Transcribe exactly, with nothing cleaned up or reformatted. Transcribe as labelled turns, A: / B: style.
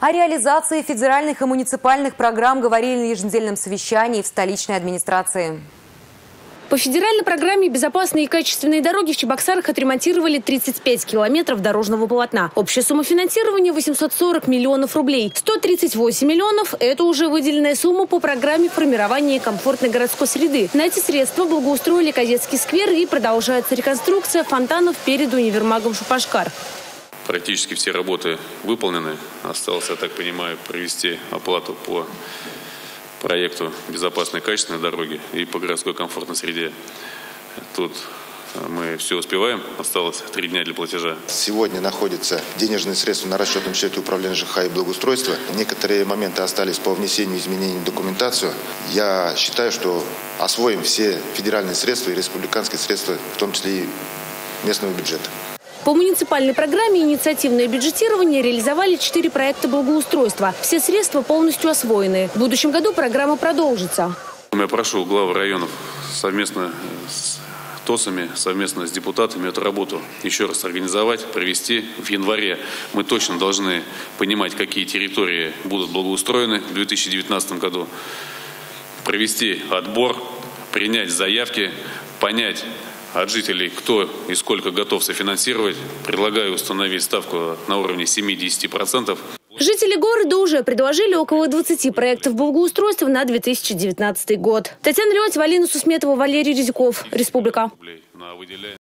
A: О реализации федеральных и муниципальных программ говорили на еженедельном совещании в столичной администрации.
B: По федеральной программе «Безопасные и качественные дороги» в Чебоксарах отремонтировали тридцать пять километров дорожного полотна. Общая сумма финансирования – восемьсот сорок миллионов рублей. сто тридцать восемь миллионов – это уже выделенная сумма по программе формирования комфортной городской среды. На эти средства благоустроили Кадетский сквер и продолжается реконструкция фонтанов перед универмагом «Шупашкар».
C: Практически все работы выполнены. Осталось, я так понимаю, провести оплату по проекту безопасной и качественной дороги и по городской комфортной среде. Тут мы все успеваем. Осталось три дня для платежа.
D: Сегодня находятся денежные средства на расчетном счете управления ЖКХ и благоустройства. Некоторые моменты остались по внесению изменений в документацию. Я считаю, что освоим все федеральные средства и республиканские средства, в том числе и местного бюджета.
B: По муниципальной программе «Инициативное бюджетирование» реализовали четыре проекта благоустройства. Все средства полностью освоены. В будущем году программа продолжится.
C: Я прошу главы районов совместно с ТОСами, совместно с депутатами эту работу еще раз организовать, провести в январе. Мы точно должны понимать, какие территории будут благоустроены в две тысячи девятнадцатом году. Провести отбор, принять заявки, понять от жителей, кто и сколько готов софинансировать. Предлагаю установить ставку на уровне семидесяти процентов.
B: Жители города уже предложили около двадцати проектов благоустройства на две тысячи девятнадцатый год. Татьяна Леонтьева, Алина Сусметова, Валерий Резяков. Республика.